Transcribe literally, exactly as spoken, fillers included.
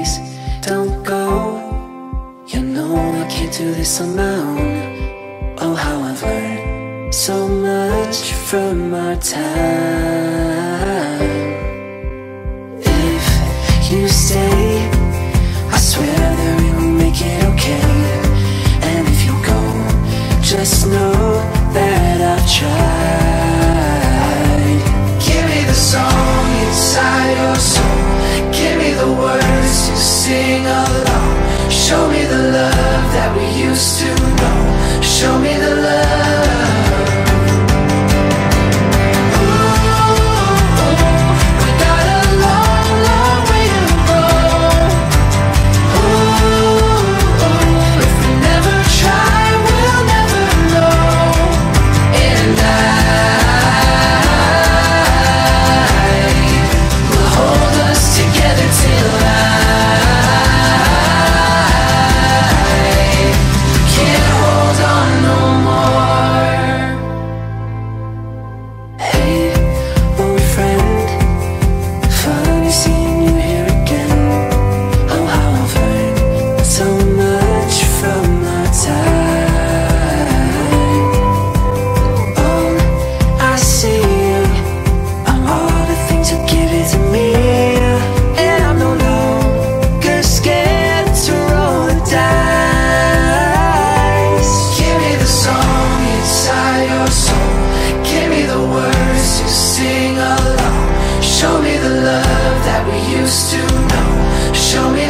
please don't go. You know I can't do this on my own. Oh, how I've learned so much from our time. If you stay, I swear that we will make it okay. And if you go, just know that I've tried. Give me the song inside your soul. Give me the words to sing along. Show me the love that we used to know. Show me the love. Show me the love that we used to know. Show me